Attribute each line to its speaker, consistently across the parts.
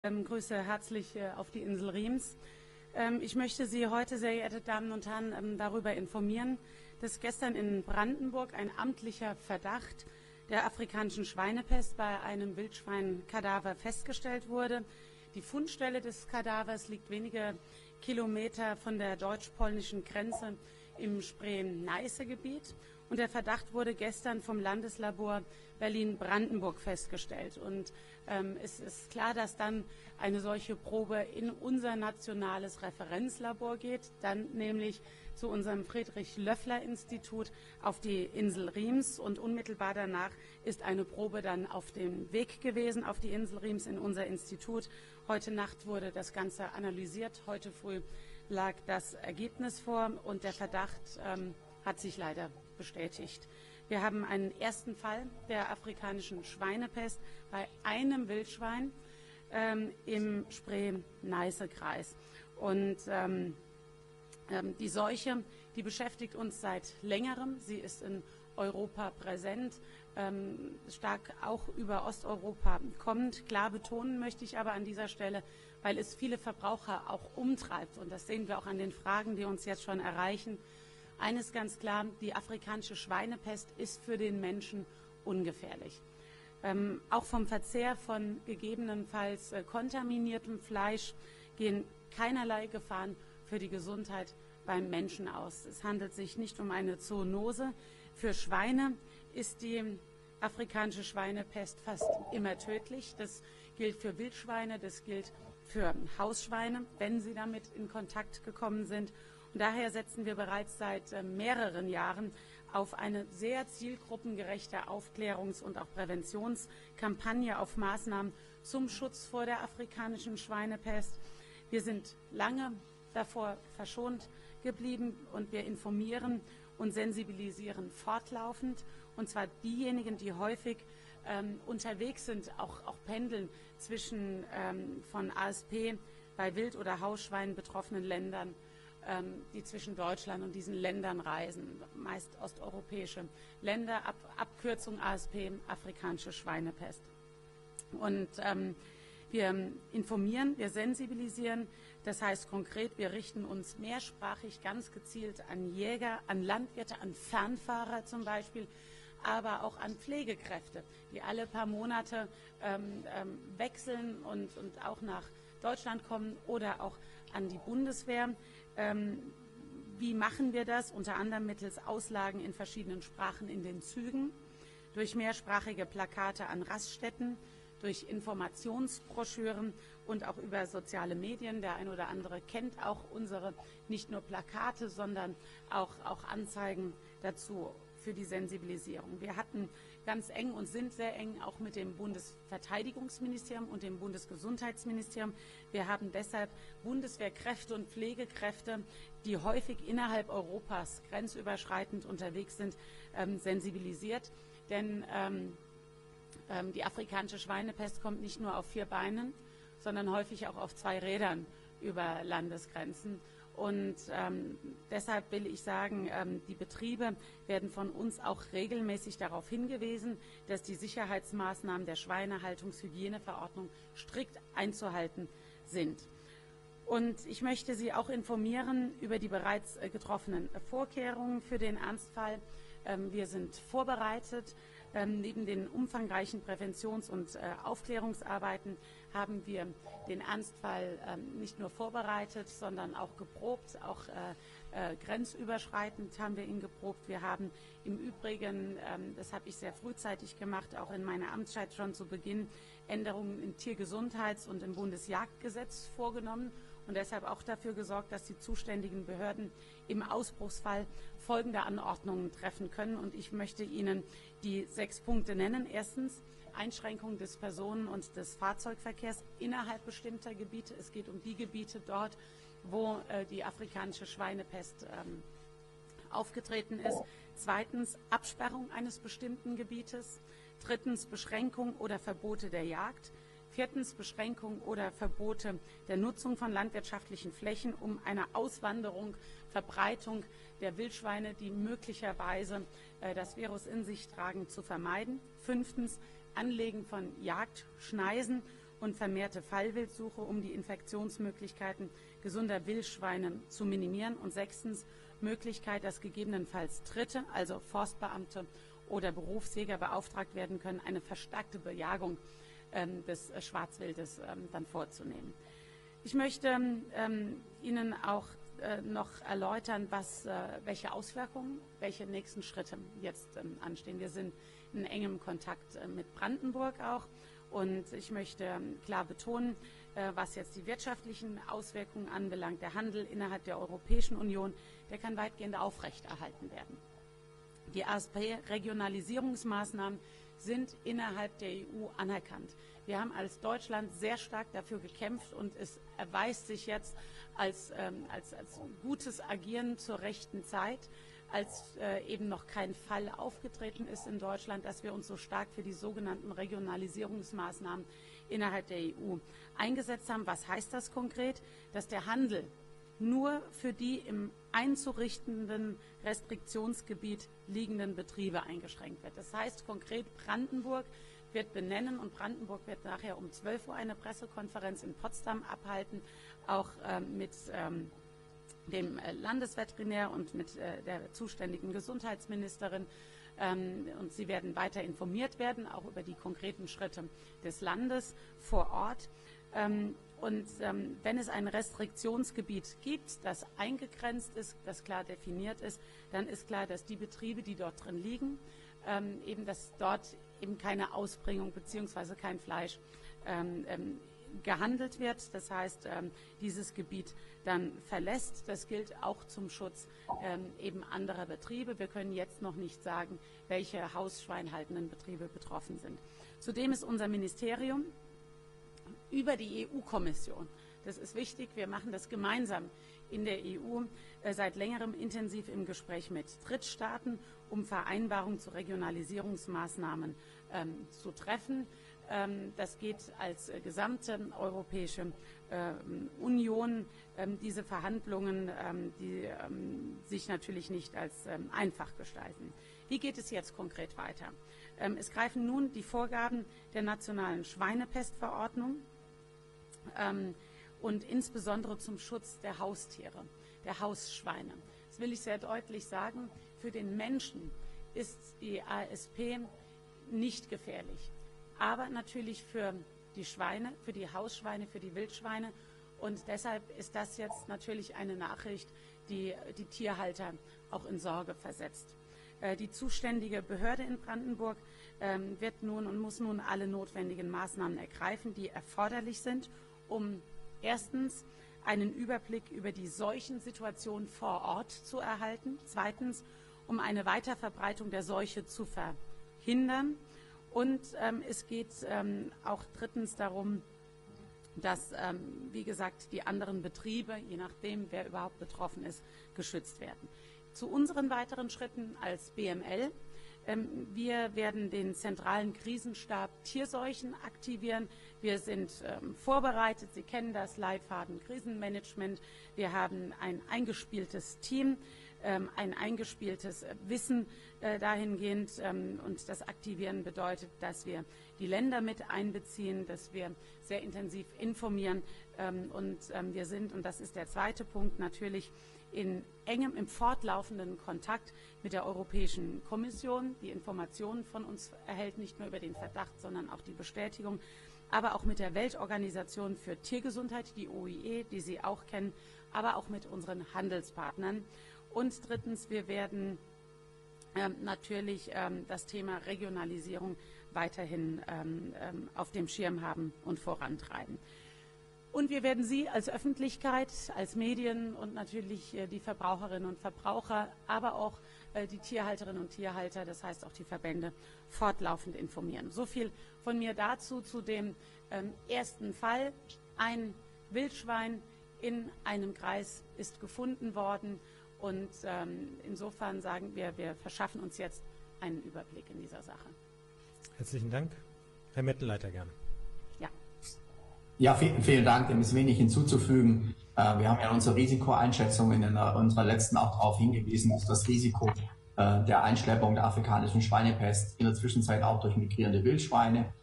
Speaker 1: Grüße herzlich auf die Insel Riems. Ich möchte Sie heute, sehr geehrte Damen und Herren, darüber informieren, dass gestern in Brandenburg ein amtlicher Verdacht der afrikanischen Schweinepest bei einem Wildschweinkadaver festgestellt wurde. Die Fundstelle des Kadavers liegt wenige Kilometer von der deutsch-polnischen Grenze im Spree-Neiße-Gebiet. Und der Verdacht wurde gestern vom Landeslabor Berlin-Brandenburg festgestellt. Und es ist klar, dass dann eine solche Probe in unser nationales Referenzlabor geht, dann nämlich zu unserem Friedrich-Löffler-Institut auf die Insel Riems. Und unmittelbar danach ist eine Probe dann auf dem Weg gewesen auf die Insel Riems in unser Institut. Heute Nacht wurde das Ganze analysiert. Heute früh lag das Ergebnis vor und der Verdacht hat sich leider bestätigt. Wir haben einen ersten Fall der afrikanischen Schweinepest bei einem Wildschwein im Spree-Neiße-Kreis. Und die Seuche, die beschäftigt uns seit längerem. Sie ist in Europa präsent, stark auch über Osteuropa kommend. Klar betonen möchte ich aber an dieser Stelle, weil es viele Verbraucher auch umtreibt. Und das sehen wir auch an den Fragen, die uns jetzt schon erreichen. Eines ganz klar, die afrikanische Schweinepest ist für den Menschen ungefährlich. Auch vom Verzehr von gegebenenfalls kontaminiertem Fleisch gehen keinerlei Gefahren für die Gesundheit beim Menschen aus. Es handelt sich nicht um eine Zoonose. Für Schweine ist die afrikanische Schweinepest fast immer tödlich. Das gilt für Wildschweine, das gilt für Hausschweine, wenn sie damit in Kontakt gekommen sind. Und daher setzen wir bereits seit mehreren Jahren auf eine sehr zielgruppengerechte Aufklärungs- und auch Präventionskampagne, auf Maßnahmen zum Schutz vor der afrikanischen Schweinepest. Wir sind lange davor verschont geblieben und wir informieren und sensibilisieren fortlaufend. Und zwar diejenigen, die häufig unterwegs sind, auch pendeln zwischen von ASP bei Wild- oder Hausschweinen betroffenen Ländern, die zwischen Deutschland und diesen Ländern reisen, meist osteuropäische Länder, Abkürzung ASP, afrikanische Schweinepest. Und wir informieren, wir sensibilisieren, das heißt konkret, wir richten uns mehrsprachig ganz gezielt an Jäger, an Landwirte, an Fernfahrer zum Beispiel, aber auch an Pflegekräfte, die alle paar Monate wechseln und auch nach Deutschland kommen oder auch an die Bundeswehr. Wie machen wir das? Unter anderem mittels Auslagen in verschiedenen Sprachen in den Zügen, durch mehrsprachige Plakate an Raststätten, durch Informationsbroschüren und auch über soziale Medien. Der ein oder andere kennt auch unsere nicht nur Plakate, sondern auch Anzeigen dazu für die Sensibilisierung. Wir hatten ganz eng und sind sehr eng auch mit dem Bundesverteidigungsministerium und dem Bundesgesundheitsministerium. Wir haben deshalb Bundeswehrkräfte und Pflegekräfte, die häufig innerhalb Europas grenzüberschreitend unterwegs sind, sensibilisiert. Denn die afrikanische Schweinepest kommt nicht nur auf 4 Beinen, sondern häufig auch auf 2 Rädern über Landesgrenzen. Und deshalb will ich sagen, die Betriebe werden von uns auch regelmäßig darauf hingewiesen, dass die Sicherheitsmaßnahmen der Schweinehaltungshygieneverordnung strikt einzuhalten sind. Und ich möchte Sie auch informieren über die bereits getroffenen Vorkehrungen für den Ernstfall. Wir sind vorbereitet. Neben den umfangreichen Präventions- und Aufklärungsarbeiten haben wir den Ernstfall nicht nur vorbereitet, sondern auch geprobt, auch grenzüberschreitend haben wir ihn geprobt. Wir haben im Übrigen, das habe ich sehr frühzeitig gemacht, auch in meiner Amtszeit schon zu Beginn, Änderungen im Tiergesundheits- und im Bundesjagdgesetz vorgenommen und deshalb auch dafür gesorgt, dass die zuständigen Behörden im Ausbruchsfall folgende Anordnungen treffen können. Und ich möchte Ihnen die 6 Punkte nennen. Erstens, Einschränkung des Personen- und des Fahrzeugverkehrs innerhalb bestimmter Gebiete. Es geht um die Gebiete dort, wo die afrikanische Schweinepest aufgetreten ist. Zweitens, Absperrung eines bestimmten Gebietes. Drittens, Beschränkung oder Verbote der Jagd. Viertens, Beschränkung oder Verbote der Nutzung von landwirtschaftlichen Flächen, um eine Auswanderung, Verbreitung der Wildschweine, die möglicherweise das Virus in sich tragen, zu vermeiden. Fünftens, Anlegen von Jagdschneisen und vermehrte Fallwildsuche, um die Infektionsmöglichkeiten gesunder Wildschweine zu minimieren. Und 6. Möglichkeit, dass gegebenenfalls Dritte, also Forstbeamte oder Berufsjäger beauftragt werden können, eine verstärkte Bejagung des Schwarzwildes dann vorzunehmen. Ich möchte Ihnen auch noch erläutern, welche Auswirkungen, welche nächsten Schritte jetzt anstehen. Wir sind in engem Kontakt mit Brandenburg auch und ich möchte klar betonen, was jetzt die wirtschaftlichen Auswirkungen anbelangt, der Handel innerhalb der Europäischen Union, der kann weitgehend aufrechterhalten werden. Die ASP-Regionalisierungsmaßnahmen sind innerhalb der EU anerkannt. Wir haben als Deutschland sehr stark dafür gekämpft und es erweist sich jetzt als gutes Agieren zur rechten Zeit, als eben noch kein Fall aufgetreten ist in Deutschland, dass wir uns so stark für die sogenannten Regionalisierungsmaßnahmen innerhalb der EU eingesetzt haben. Was heißt das konkret? Dass der Handel nur für die im einzurichtenden Restriktionsgebiet liegenden Betriebe eingeschränkt wird. Das heißt konkret, Brandenburg wird benennen und Brandenburg wird nachher um 12 Uhr eine Pressekonferenz in Potsdam abhalten, auch mit dem Landesveterinär und mit der zuständigen Gesundheitsministerin. Und Sie werden weiter informiert werden, auch über die konkreten Schritte des Landes vor Ort. Wenn es ein Restriktionsgebiet gibt, das eingegrenzt ist, das klar definiert ist, dann ist klar, dass die Betriebe, die dort drin liegen, dass dort eben keine Ausbringung bzw. kein Fleisch gehandelt wird. Das heißt, dieses Gebiet dann verlässt. Das gilt auch zum Schutz eben anderer Betriebe. Wir können jetzt noch nicht sagen, welche hausschweinhaltenden Betriebe betroffen sind. Zudem ist unser Ministerium über die EU-Kommission, das ist wichtig, wir machen das gemeinsam in der EU, seit längerem intensiv im Gespräch mit Drittstaaten, um Vereinbarungen zu Regionalisierungsmaßnahmen zu treffen. Das geht als gesamte Europäische Union. Diese Verhandlungen, die sich natürlich nicht als einfach gestalten. Wie geht es jetzt konkret weiter? Es greifen nun die Vorgaben der nationalen Schweinepestverordnung und insbesondere zum Schutz der Haustiere, der Hausschweine. Das will ich sehr deutlich sagen. Für den Menschen ist die ASP nicht gefährlich, aber natürlich für die Schweine, für die Hausschweine, für die Wildschweine. Und deshalb ist das jetzt natürlich eine Nachricht, die die Tierhalter auch in Sorge versetzt. Die zuständige Behörde in Brandenburg wird nun und muss nun alle notwendigen Maßnahmen ergreifen, die erforderlich sind, um erstens einen Überblick über die Seuchensituation vor Ort zu erhalten, zweitens um eine Weiterverbreitung der Seuche zu verhindern und es geht auch drittens darum, dass, wie gesagt, die anderen Betriebe, je nachdem, wer überhaupt betroffen ist, geschützt werden. Zu unseren weiteren Schritten als BML. Wir werden den zentralen Krisenstab Tierseuchen aktivieren. Wir sind vorbereitet. Sie kennen das Leitfaden Krisenmanagement. Wir haben ein eingespieltes Team, ein eingespieltes Wissen dahingehend. Und das Aktivieren bedeutet, dass wir die Länder mit einbeziehen, dass wir sehr intensiv informieren. Wir sind, und das ist der zweite Punkt, natürlich in engem, im fortlaufenden Kontakt mit der Europäischen Kommission. Die Informationen von uns erhält nicht nur über den Verdacht, sondern auch die Bestätigung, aber auch mit der Weltorganisation für Tiergesundheit, die OIE, die Sie auch kennen, aber auch mit unseren Handelspartnern. Und drittens, wir werden natürlich das Thema Regionalisierung weiterhin auf dem Schirm haben und vorantreiben. Und wir werden Sie als Öffentlichkeit, als Medien und natürlich die Verbraucherinnen und Verbraucher, aber auch die Tierhalterinnen und Tierhalter, das heißt auch die Verbände, fortlaufend informieren. So viel von mir dazu, zu dem ersten Fall. Ein Wildschwein in einem Kreis ist gefunden worden und insofern sagen wir, wir verschaffen uns jetzt einen Überblick in dieser Sache. Herzlichen Dank. Herr Mettenleiter, gerne.
Speaker 2: Ja, vielen Dank. Dem ist wenig hinzuzufügen. Wir haben ja in unserer Risikoeinschätzung in unserer letzten auch darauf hingewiesen, dass das Risiko der Einschleppung der afrikanischen Schweinepest in der Zwischenzeit auch durch migrierende Wildschweine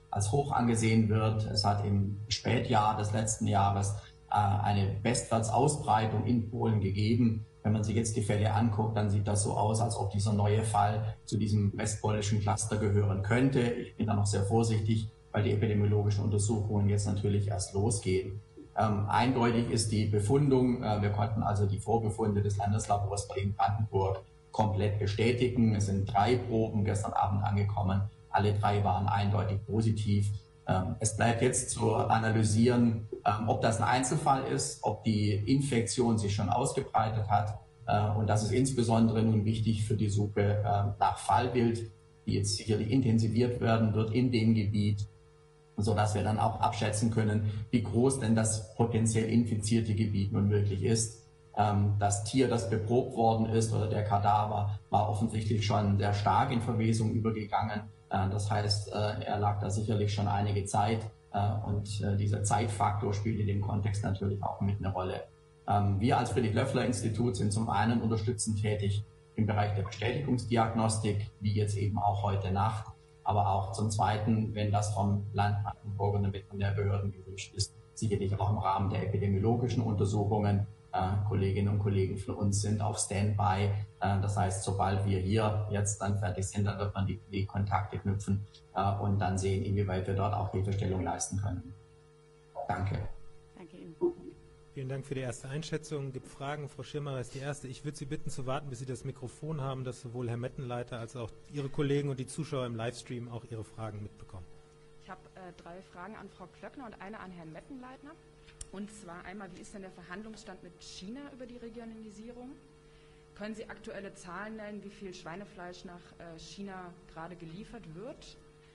Speaker 2: als hoch angesehen wird. Es hat im Spätjahr des letzten Jahres eine Westwärtsausbreitung in Polen gegeben. Wenn man sich jetzt die Fälle anguckt, dann sieht das so aus, als ob dieser neue Fall zu diesem westpolnischen Cluster gehören könnte. Ich bin da noch sehr vorsichtig, weil die epidemiologischen Untersuchungen jetzt natürlich erst losgehen. Eindeutig ist die Befundung. Wir konnten also die Vorbefunde des Landeslabors Berlin-Brandenburg komplett bestätigen. Es sind 3 Proben gestern Abend angekommen. Alle 3 waren eindeutig positiv. Es bleibt jetzt zu analysieren, ob das ein Einzelfall ist, ob die Infektion sich schon ausgebreitet hat. Und das ist insbesondere nun wichtig für die Suche nach Fallbild, die jetzt sicherlich intensiviert werden wird in dem Gebiet, sodass wir dann auch abschätzen können, wie groß denn das potenziell infizierte Gebiet nun wirklich ist. Das Tier, das beprobt worden ist, oder der Kadaver, war offensichtlich schon sehr stark in Verwesung übergegangen. Das heißt, er lag da sicherlich schon einige Zeit und dieser Zeitfaktor spielt in dem Kontext natürlich auch mit eine Rolle. Wir als Friedrich-Löffler-Institut sind zum einen unterstützend tätig im Bereich der Bestätigungsdiagnostik, wie jetzt eben auch heute Nacht, aber auch zum Zweiten, wenn das vom Land Brandenburg und damit von der Behörden gewünscht ist, sicherlich auch im Rahmen der epidemiologischen Untersuchungen. Kolleginnen und Kollegen von uns sind auf Standby. Das heißt, sobald wir hier jetzt dann fertig sind, dann wird man die Kontakte knüpfen und dann sehen, inwieweit wir dort auch Hilfestellung leisten können. Danke.
Speaker 1: Danke Ihnen.
Speaker 3: Vielen Dank für die erste Einschätzung. Gibt Fragen? Frau Schirmer ist die erste. Ich würde Sie bitten zu warten, bis Sie das Mikrofon haben, dass sowohl Herr Mettenleiter als auch Ihre Kollegen und die Zuschauer im Livestream auch Ihre Fragen mitbekommen.
Speaker 4: Ich habe 3 Fragen an Frau Klöckner und eine an Herrn Mettenleitner. Und zwar einmal, wie ist denn der Verhandlungsstand mit China über die Regionalisierung? Können Sie aktuelle Zahlen nennen, wie viel Schweinefleisch nach China gerade geliefert wird?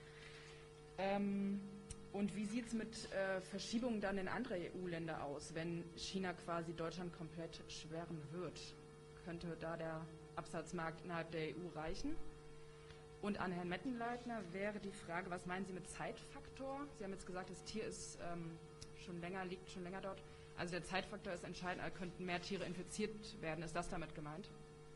Speaker 4: Und wie sieht es mit Verschiebungen dann in andere EU-Länder aus, wenn China quasi Deutschland komplett sperren wird? Könnte da der Absatzmarkt innerhalb der EU reichen? Und an Herrn Mettenleitner wäre die Frage, was meinen Sie mit Zeitfaktor? Sie haben jetzt gesagt, das Tier ist liegt schon länger dort. Also der Zeitfaktor ist entscheidend, könnten mehr Tiere infiziert werden. Ist das damit gemeint?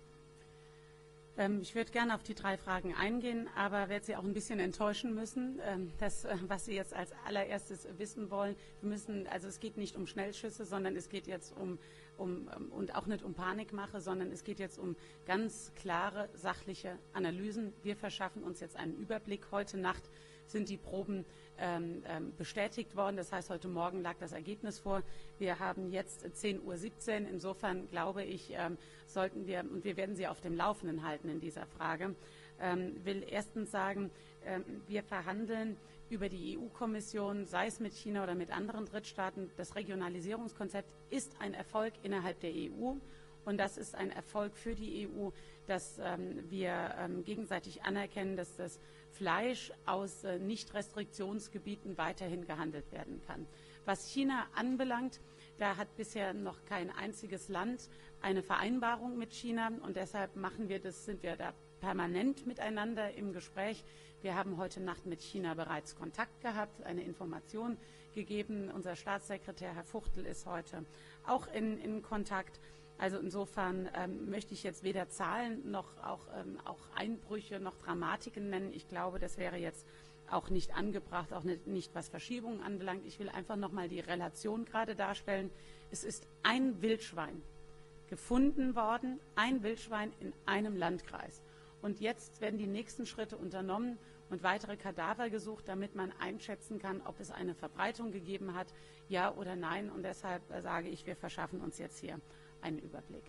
Speaker 1: Ich würde gerne auf die 3 Fragen eingehen, aber werde Sie auch ein bisschen enttäuschen müssen. Das, was Sie jetzt als allererstes wissen wollen, also es geht nicht um Schnellschüsse, sondern es geht jetzt und auch nicht um Panikmache, sondern es geht jetzt um ganz klare, sachliche Analysen. Wir verschaffen uns jetzt einen Überblick. Heute Nacht sind die Proben bestätigt worden. Das heißt, heute Morgen lag das Ergebnis vor. Wir haben jetzt 10:17 Uhr. Insofern glaube ich, sollten wir, und wir werden Sie auf dem Laufenden halten in dieser Frage, will erstens sagen, wir verhandeln über die EU-Kommission, sei es mit China oder mit anderen Drittstaaten. Das Regionalisierungskonzept ist ein Erfolg innerhalb der EU. Und das ist ein Erfolg für die EU, dass wir gegenseitig anerkennen, dass das Fleisch aus Nicht-Restriktionsgebieten weiterhin gehandelt werden kann. Was China anbelangt, da hat bisher noch kein einziges Land eine Vereinbarung mit China und deshalb sind wir da permanent miteinander im Gespräch. Wir haben heute Nacht mit China bereits Kontakt gehabt, eine Information gegeben. Unser Staatssekretär Herr Fuchtel ist heute auch in Kontakt. Also insofern möchte ich jetzt weder Zahlen noch auch Einbrüche noch Dramatiken nennen. Ich glaube, das wäre jetzt auch nicht angebracht, auch nicht was Verschiebungen anbelangt. Ich will einfach nochmal die Relation gerade darstellen. Es ist ein Wildschwein gefunden worden, ein Wildschwein in einem Landkreis. Und jetzt werden die nächsten Schritte unternommen und weitere Kadaver gesucht, damit man einschätzen kann, ob es eine Verbreitung gegeben hat, ja oder nein. Und deshalb sage ich, wir verschaffen uns jetzt hier einen Überblick.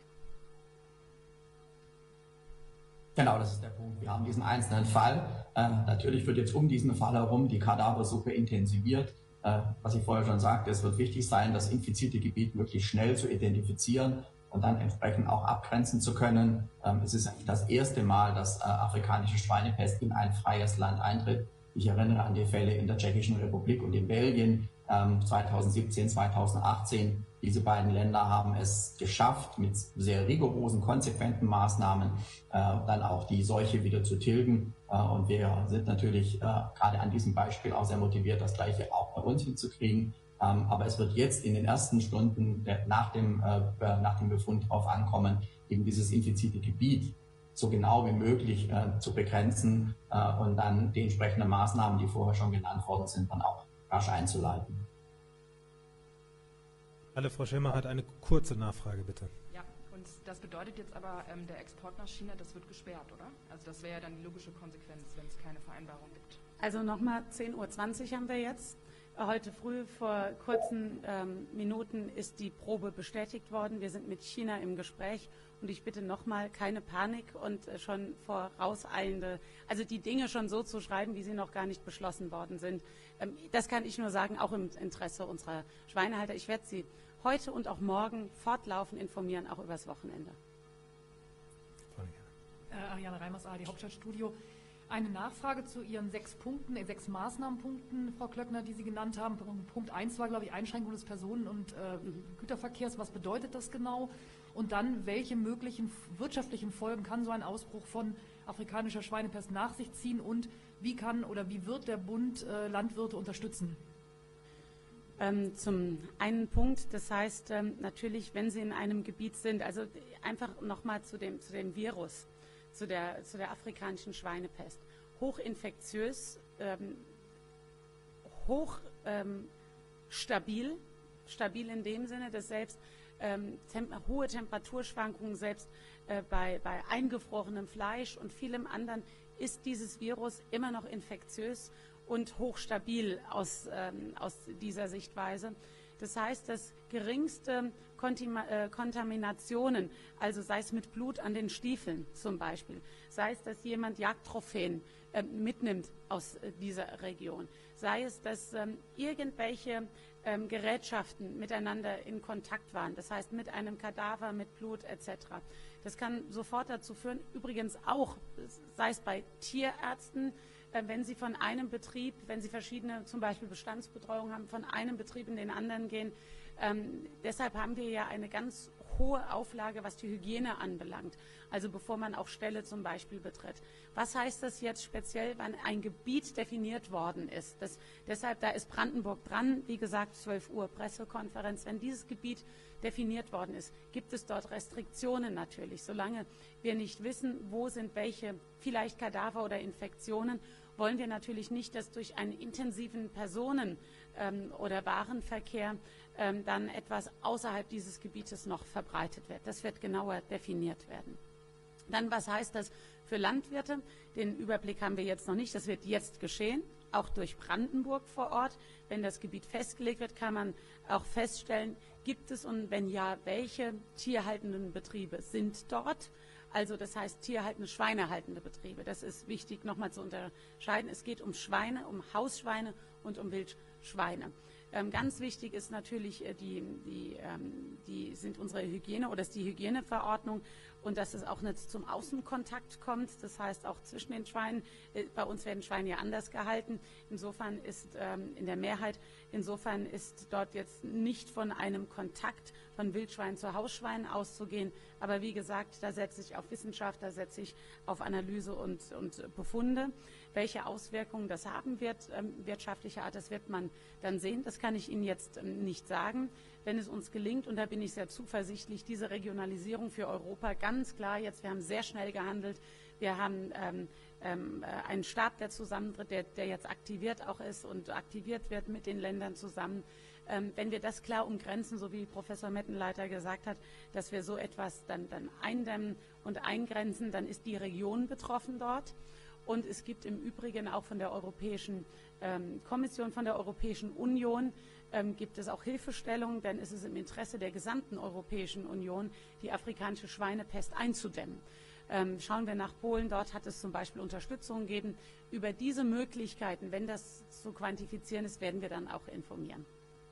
Speaker 2: Genau, das ist der Punkt. Wir haben diesen einzelnen Fall. Natürlich wird jetzt um diesen Fall herum die Kadaversuche intensiviert. Was ich vorher schon sagte, es wird wichtig sein, das infizierte Gebiet wirklich schnell zu identifizieren und dann entsprechend auch abgrenzen zu können. Es ist eigentlich das erste Mal, dass afrikanische Schweinepest in ein freies Land eintritt. Ich erinnere an die Fälle in der Tschechischen Republik und in Belgien 2017, 2018. Diese beiden Länder haben es geschafft, mit sehr rigorosen, konsequenten Maßnahmen dann auch die Seuche wieder zu tilgen. Und wir sind natürlich gerade an diesem Beispiel auch sehr motiviert, das Gleiche auch bei uns hinzukriegen. Aber es wird jetzt in den ersten Stunden nach dem Befund darauf ankommen, eben dieses infizierte Gebiet so genau wie möglich zu begrenzen und dann die entsprechenden Maßnahmen, die vorher schon genannt worden sind, dann auch rasch einzuleiten.
Speaker 3: Frau Schirmer hat eine kurze Nachfrage, bitte.
Speaker 4: Ja, und das bedeutet jetzt aber, der Export nach China, das wird gesperrt, oder? Also das wäre ja dann die logische Konsequenz, wenn es keine Vereinbarung gibt.
Speaker 1: Also nochmal 10:20 Uhr haben wir jetzt. Heute früh, vor kurzen Minuten, ist die Probe bestätigt worden. Wir sind mit China im Gespräch und ich bitte nochmal keine Panik und schon vorauseilende, also die Dinge schon so zu schreiben, wie sie noch gar nicht beschlossen worden sind. Das kann ich nur sagen, auch im Interesse unserer Schweinehalter. Ich werde Sie heute und auch morgen fortlaufend informieren, auch übers Wochenende.
Speaker 5: Ariane Reimers, ARD Hauptstadtstudio. Eine Nachfrage zu Ihren 6 Punkten, 6 Maßnahmenpunkten, Frau Klöckner, die Sie genannt haben. Punkt 1 war, glaube ich, Einschränkung des Personen- und Güterverkehrs. Was bedeutet das genau? Und dann, welche möglichen wirtschaftlichen Folgen kann so ein Ausbruch von afrikanischer Schweinepest nach sich ziehen? Und wie kann oder wie wird der Bund Landwirte unterstützen?
Speaker 1: Zum einen Punkt, das heißt natürlich, wenn Sie in einem Gebiet sind, also einfach nochmal zu dem Virus, zu der afrikanischen Schweinepest. Hochinfektiös, stabil in dem Sinne, dass selbst hohe Temperaturschwankungen, selbst bei eingefrorenem Fleisch und vielem anderen, ist dieses Virus immer noch infektiös und hochstabil aus dieser Sichtweise. Das heißt, dass geringste Kontaminationen, also sei es mit Blut an den Stiefeln zum Beispiel, sei es, dass jemand Jagdtrophäen mitnimmt aus dieser Region, sei es, dass irgendwelche Gerätschaften miteinander in Kontakt waren, das heißt mit einem Kadaver, mit Blut etc. Das kann sofort dazu führen, übrigens auch, sei es bei Tierärzten, wenn Sie von einem Betrieb, wenn Sie verschiedene zum Beispiel Bestandsbetreuung haben, von einem Betrieb in den anderen gehen. Deshalb haben wir ja eine ganz hohe Auflage, was die Hygiene anbelangt. Also bevor man auch Ställe zum Beispiel betritt. Was heißt das jetzt speziell, wenn ein Gebiet definiert worden ist? Deshalb, da ist Brandenburg dran, wie gesagt, 12 Uhr Pressekonferenz. Wenn dieses Gebiet definiert worden ist, gibt es dort Restriktionen natürlich. Solange wir nicht wissen, wo sind welche, vielleicht Kadaver oder Infektionen, wollen wir natürlich nicht, dass durch einen intensiven Personen- oder Warenverkehr dann etwas außerhalb dieses Gebietes noch verbreitet wird. Das wird genauer definiert werden. Dann, was heißt das für Landwirte? Den Überblick haben wir jetzt noch nicht. Das wird jetzt geschehen, auch durch Brandenburg vor Ort. Wenn das Gebiet festgelegt wird, kann man auch feststellen, gibt es und wenn ja, welche tierhaltenden Betriebe sind dort. Also das heißt tierhaltende, schweinehaltende Betriebe. Das ist wichtig nochmal zu unterscheiden. Es geht um Schweine, um Hausschweine und um Wildschweine. Ganz wichtig ist natürlich, die sind unsere Hygiene oder ist die Hygieneverordnung und dass es auch nicht zum Außenkontakt kommt. Das heißt auch zwischen den Schweinen. Bei uns werden Schweine ja anders gehalten. Insofern ist in der Mehrheit, insofern ist dort jetzt nicht von einem Kontakt von Wildschweinen zu Hausschweinen auszugehen. Aber wie gesagt, da setze ich auf Wissenschaft, da setze ich auf Analyse und Befunde. Welche Auswirkungen das haben wird, wirtschaftlicher Art, das wird man dann sehen. Das kann ich Ihnen jetzt nicht sagen. Wenn es uns gelingt, und da bin ich sehr zuversichtlich, diese Regionalisierung für Europa ganz klar jetzt, wir haben sehr schnell gehandelt, wir haben einen Stab, der zusammentritt, der jetzt aktiviert auch ist und aktiviert wird mit den Ländern zusammen. Wenn wir das klar umgrenzen, so wie Professor Mettenleiter gesagt hat, dass wir so etwas dann eindämmen und eingrenzen, dann ist die Region betroffen dort. Und es gibt im Übrigen auch von der Europäischen Kommission, von der Europäischen Union, gibt es auch Hilfestellungen, denn es ist im Interesse der gesamten Europäischen Union, die afrikanische Schweinepest einzudämmen. Schauen wir nach Polen, dort hat es zum Beispiel Unterstützung gegeben. Über diese Möglichkeiten, wenn das zu quantifizieren ist, werden wir dann auch informieren.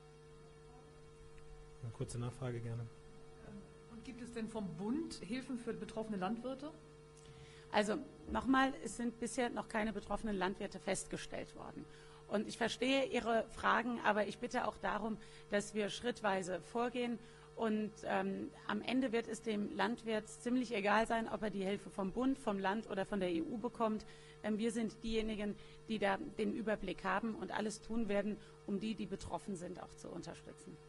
Speaker 3: Eine kurze Nachfrage gerne.
Speaker 5: Und gibt es denn vom Bund Hilfen für betroffene Landwirte?
Speaker 1: Also nochmal, es sind bisher noch keine betroffenen Landwirte festgestellt worden. Und ich verstehe Ihre Fragen, aber ich bitte auch darum, dass wir schrittweise vorgehen. Und am Ende wird es dem Landwirt ziemlich egal sein, ob er die Hilfe vom Bund, vom Land oder von der EU bekommt. Wir sind diejenigen, die da den Überblick haben und alles tun werden, um die betroffen sind, auch zu unterstützen.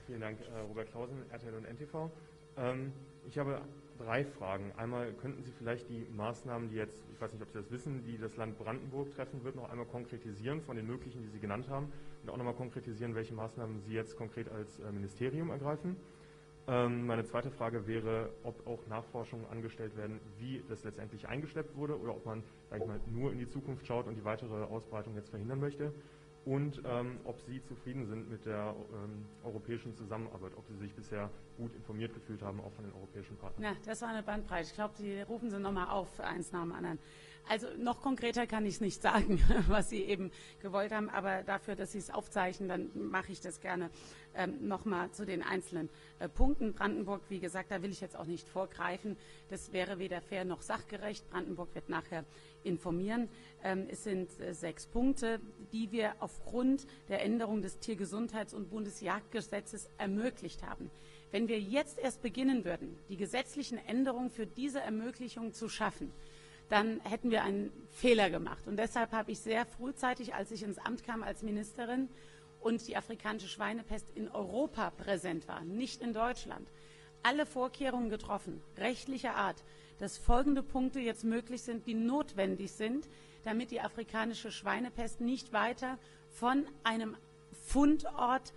Speaker 6: Vielen Dank, Robert Clausen, RTL und NTV. Ich habe 3 Fragen. Einmal, könnten Sie vielleicht die Maßnahmen, die jetzt, ich weiß nicht, ob Sie das wissen, die das Land Brandenburg treffen wird, noch einmal konkretisieren von den möglichen, die Sie genannt haben, und auch nochmal konkretisieren, welche Maßnahmen Sie jetzt konkret als Ministerium ergreifen? Meine zweite Frage wäre, ob auch Nachforschungen angestellt werden, wie das letztendlich eingeschleppt wurde, oder ob man, sag ich mal, nur in die Zukunft schaut und die weitere Ausbreitung jetzt verhindern möchte. Und ob Sie zufrieden sind mit der europäischen Zusammenarbeit, ob Sie sich bisher gut informiert gefühlt haben, auch von den europäischen Partnern.
Speaker 1: Ja, das war eine Bandbreite. Ich glaube, Sie rufen Sie nochmal auf, eins nach dem anderen. Also noch konkreter kann ich es nicht sagen, was Sie eben gewollt haben, aber dafür, dass Sie es aufzeichnen, dann mache ich das gerne nochmal zu den einzelnen Punkten. Brandenburg, wie gesagt, da will ich jetzt auch nicht vorgreifen. Das wäre weder fair noch sachgerecht. Brandenburg wird nachher informieren. Es sind 6 Punkte, die wir aufgrund der Änderung des Tiergesundheits- und Bundesjagdgesetzes ermöglicht haben. Wenn wir jetzt erst beginnen würden, die gesetzlichen Änderungen für diese Ermöglichung zu schaffen, dann hätten wir einen Fehler gemacht. Und deshalb habe ich sehr frühzeitig, als ich ins Amt kam als Ministerin und die afrikanische Schweinepest in Europa präsent war, nicht in Deutschland, alle Vorkehrungen getroffen, rechtlicher Art, dass folgende Punkte jetzt möglich sind, die notwendig sind, damit die afrikanische Schweinepest nicht weiter von einem Fundort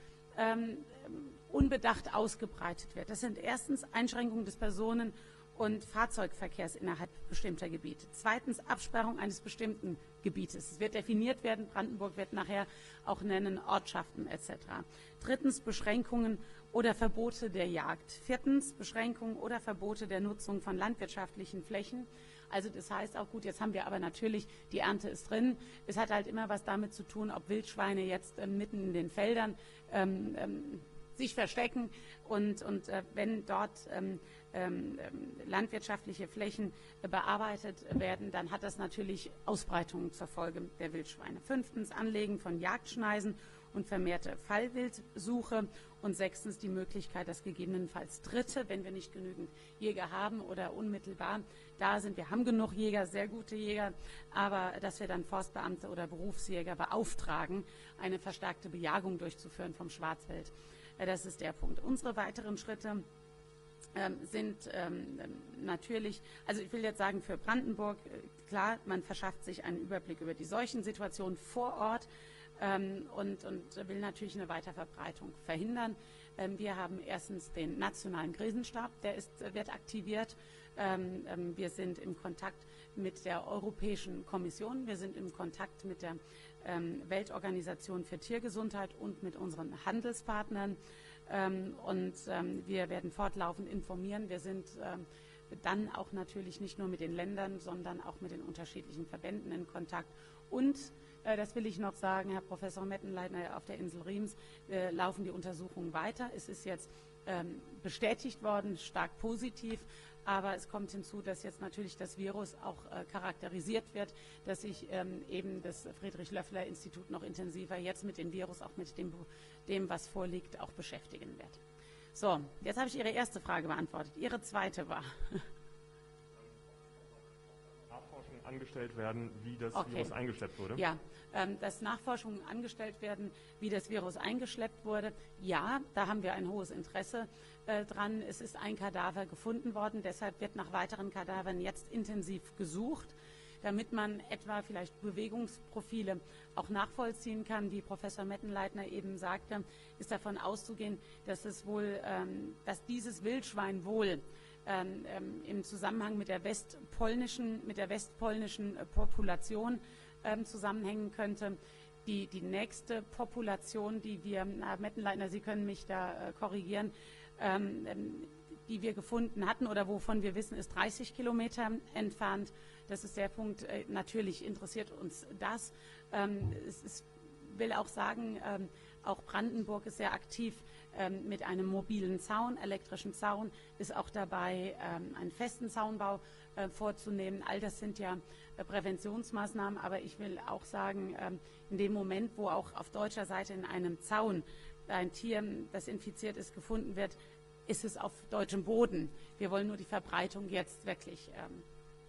Speaker 1: unbedacht ausgebreitet wird. Das sind erstens Einschränkungen des Personen- und Fahrzeugverkehrs innerhalb bestimmter Gebiete. Zweitens Absperrung eines bestimmten Gebietes. Es wird definiert werden, Brandenburg wird nachher auch nennen, Ortschaften etc. Drittens Beschränkungen oder Verbote der Jagd. Viertens Beschränkungen oder Verbote der Nutzung von landwirtschaftlichen Flächen. Also das heißt auch, gut, jetzt haben wir aber natürlich, die Ernte ist drin. Es hat halt immer was damit zu tun, ob Wildschweine jetzt mitten in den Feldern sich verstecken und wenn dort landwirtschaftliche Flächen bearbeitet werden, dann hat das natürlich Ausbreitungen zur Folge der Wildschweine. 5. Anlegen von Jagdschneisen und vermehrte Fallwildsuche und 6. die Möglichkeit, dass gegebenenfalls Dritte, wenn wir nicht genügend Jäger haben oder unmittelbar da sind, wir haben genug Jäger, sehr gute Jäger, aber dass wir dann Forstbeamte oder Berufsjäger beauftragen, eine verstärkte Bejagung durchzuführen vom Schwarzwild. Das ist der Punkt. Unsere weiteren Schritte sind natürlich, also ich will jetzt sagen, für Brandenburg, klar, man verschafft sich einen Überblick über die Seuchensituation vor Ort und will natürlich eine Weiterverbreitung verhindern. Wir haben erstens den nationalen Krisenstab, der wird aktiviert. Wir sind im Kontakt mit der Europäischen Kommission, wir sind im Kontakt mit der Weltorganisation für Tiergesundheit und mit unseren Handelspartnern. Wir werden fortlaufend informieren. Wir sind dann auch natürlich nicht nur mit den Ländern, sondern auch mit den unterschiedlichen Verbänden in Kontakt. Und, das will ich noch sagen, Herr Professor Mettenleitner, auf der Insel Riems laufen die Untersuchungen weiter. Es ist jetzt bestätigt worden, stark positiv. Aber es kommt hinzu, dass jetzt natürlich das Virus auch charakterisiert wird, dass sich eben das Friedrich-Löffler-Institut noch intensiver jetzt mit dem Virus, auch mit dem, was vorliegt, auch beschäftigen wird. So, jetzt habe ich Ihre erste Frage beantwortet. Ihre zweite war...
Speaker 6: Nachforschungen angestellt werden, wie das Virus eingeschleppt wurde?
Speaker 1: Ja, dass Nachforschungen angestellt werden, wie das Virus eingeschleppt wurde. Ja, da haben wir ein hohes Interesse dran. Es ist ein Kadaver gefunden worden, deshalb wird nach weiteren Kadavern jetzt intensiv gesucht, damit man etwa vielleicht Bewegungsprofile auch nachvollziehen kann. Wie Professor Mettenleitner eben sagte, ist davon auszugehen, dass dieses Wildschwein wohl im Zusammenhang mit der westpolnischen Population zusammenhängen könnte. Die nächste Population, die wir, Herr Mettenleitner, Sie können mich da korrigieren, die wir gefunden hatten oder wovon wir wissen, ist 30 Kilometer entfernt. Das ist der Punkt, natürlich interessiert uns das. Ich will auch sagen, auch Brandenburg ist sehr aktiv mit einem mobilen Zaun, elektrischen Zaun, ist auch dabei, einen festen Zaunbau vorzunehmen. All das sind ja Präventionsmaßnahmen, aber ich will auch sagen, in dem Moment, wo auch auf deutscher Seite in einem Zaun ein Tier, das infiziert ist, gefunden wird, ist es auf deutschem Boden. Wir wollen nur die Verbreitung jetzt wirklich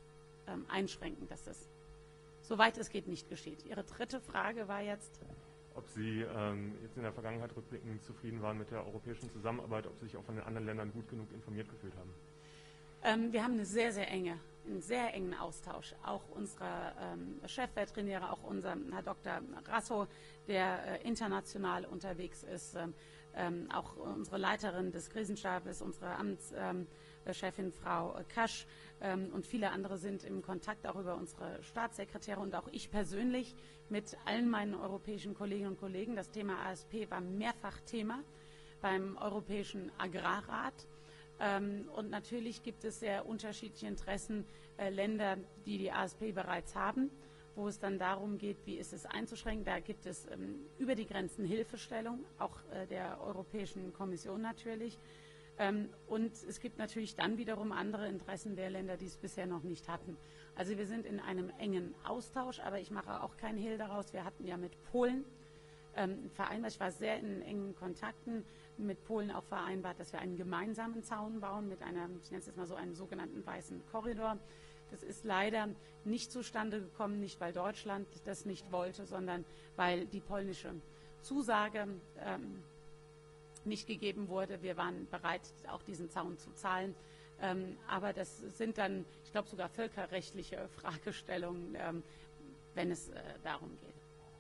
Speaker 1: einschränken, dass das, soweit es geht, nicht geschieht. Ihre dritte Frage war jetzt...
Speaker 6: ob Sie jetzt in der Vergangenheit rückblickend zufrieden waren mit der europäischen Zusammenarbeit, ob Sie sich auch von den anderen Ländern gut genug informiert gefühlt haben.
Speaker 1: Wir haben einen sehr engen Austausch. Auch unsere Chefveterinäre, auch unser Herr Dr. Rasso, der international unterwegs ist, auch unsere Leiterin des Krisenstabes, unsere Amtschefin Frau Kasch und viele andere sind im Kontakt, auch über unsere Staatssekretäre und auch ich persönlich mit allen meinen europäischen Kolleginnen und Kollegen. Das Thema ASP war mehrfach Thema beim Europäischen Agrarrat. Und natürlich gibt es sehr unterschiedliche Interessen, Länder, die die ASP bereits haben, wo es dann darum geht, wie ist es einzuschränken. Da gibt es über die Grenzen Hilfestellung, auch der Europäischen Kommission natürlich. Und es gibt natürlich dann wiederum andere Interessen der Länder, die es bisher noch nicht hatten. Also wir sind in einem engen Austausch, aber ich mache auch keinen Hehl daraus. Wir hatten ja mit Polen vereinbart, ich war sehr in engen Kontakten mit Polen auch vereinbart, dass wir einen gemeinsamen Zaun bauen mit einer, ich nenne es jetzt mal so, einen sogenannten weißen Korridor. Das ist leider nicht zustande gekommen, nicht weil Deutschland das nicht wollte, sondern weil die polnische Zusage nicht gegeben wurde. Wir waren bereit, auch diesen Zaun zu zahlen. Aber das sind dann, ich glaube, sogar völkerrechtliche Fragestellungen, wenn es darum geht.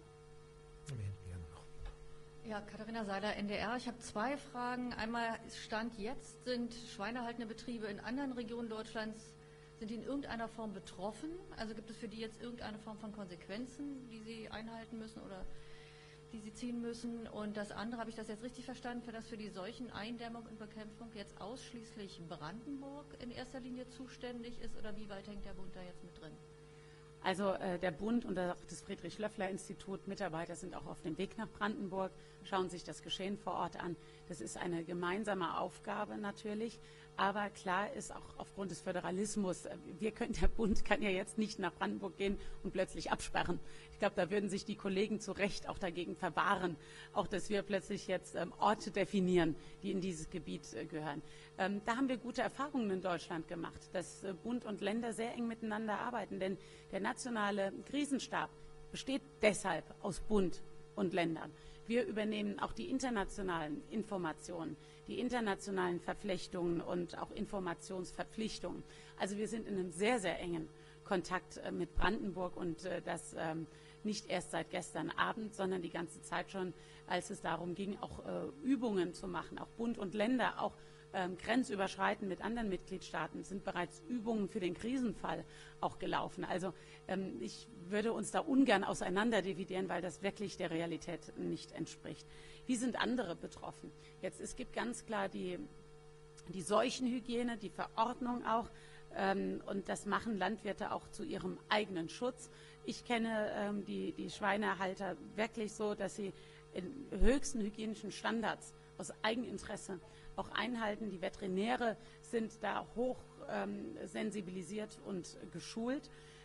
Speaker 7: Ja, Katharina Seiler, NDR. Ich habe zwei Fragen. Einmal, Stand jetzt, sind schweinehaltende Betriebe in anderen Regionen Deutschlands, sind die in irgendeiner Form betroffen? Also gibt es für die jetzt irgendeine Form von Konsequenzen, die sie einhalten müssen oder die sie ziehen müssen? Und das andere, habe ich das jetzt richtig verstanden, dass für die Seucheneindämmung und Bekämpfung jetzt ausschließlich Brandenburg in erster Linie zuständig ist oder wie weit hängt der Bund da jetzt mit drin?
Speaker 1: Also der Bund und auch das Friedrich-Löffler-Institut, Mitarbeiter sind auch auf dem Weg nach Brandenburg, schauen sich das Geschehen vor Ort an. Das ist eine gemeinsame Aufgabe natürlich, aber klar ist auch aufgrund des Föderalismus, der Bund kann ja jetzt nicht nach Brandenburg gehen und plötzlich absperren. Ich glaube, da würden sich die Kollegen zu Recht auch dagegen verwahren, auch dass wir plötzlich jetzt Orte definieren, die in dieses Gebiet gehören. Da haben wir gute Erfahrungen in Deutschland gemacht, dass Bund und Länder sehr eng miteinander arbeiten, denn der nationale Krisenstab besteht deshalb aus Bund und Ländern. Wir übernehmen auch die internationalen Informationen, die internationalen Verflechtungen und auch Informationsverpflichtungen. Also wir sind in einem sehr, sehr engen Kontakt mit Brandenburg und das nicht erst seit gestern Abend, sondern die ganze Zeit schon, als es darum ging, auch Übungen zu machen, auch Bund und Länder, auch grenzüberschreitend mit anderen Mitgliedstaaten sind bereits Übungen für den Krisenfall auch gelaufen. Also ich würde uns da ungern auseinander dividieren, weil das wirklich der Realität nicht entspricht. Wie sind andere betroffen? Jetzt, es gibt ganz klar die Seuchenhygiene, die Verordnung auch, und das machen Landwirte auch zu ihrem eigenen Schutz. Ich kenne die Schweinehalter wirklich so, dass sie in höchsten hygienischen Standards aus Eigeninteresse auch einhalten. Die Veterinäre sind da hoch sensibilisiert und geschult.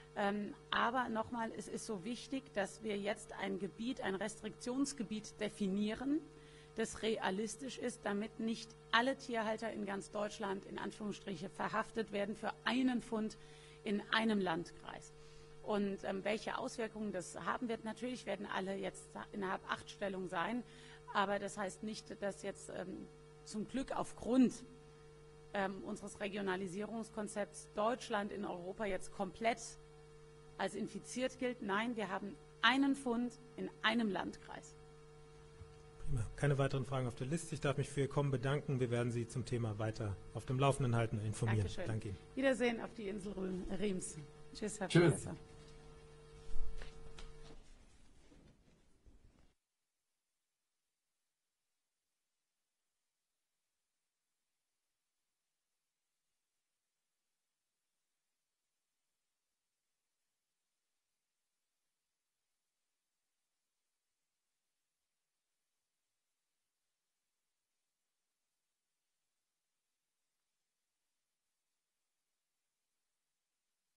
Speaker 1: Aber nochmal, es ist so wichtig, dass wir jetzt ein Restriktionsgebiet definieren, das realistisch ist, damit nicht alle Tierhalter in ganz Deutschland in Anführungsstriche verhaftet werden für einen Fund in einem Landkreis. Und welche Auswirkungen das haben wird, natürlich werden alle jetzt innerhalb 8 Stellung sein, aber das heißt nicht, dass jetzt zum Glück aufgrund unseres Regionalisierungskonzepts Deutschland in Europa jetzt komplett als infiziert gilt. Nein, wir haben einen Fund in einem Landkreis.
Speaker 3: Prima. Keine weiteren Fragen auf der Liste. Ich darf mich für Ihr Kommen bedanken. Wir werden Sie zum Thema weiter auf dem Laufenden halten und informieren.
Speaker 1: Dankeschön.
Speaker 3: Danke Ihnen.
Speaker 1: Wiedersehen auf die Insel Riems. Tschüss, Herr
Speaker 2: Tschüss.
Speaker 1: Professor.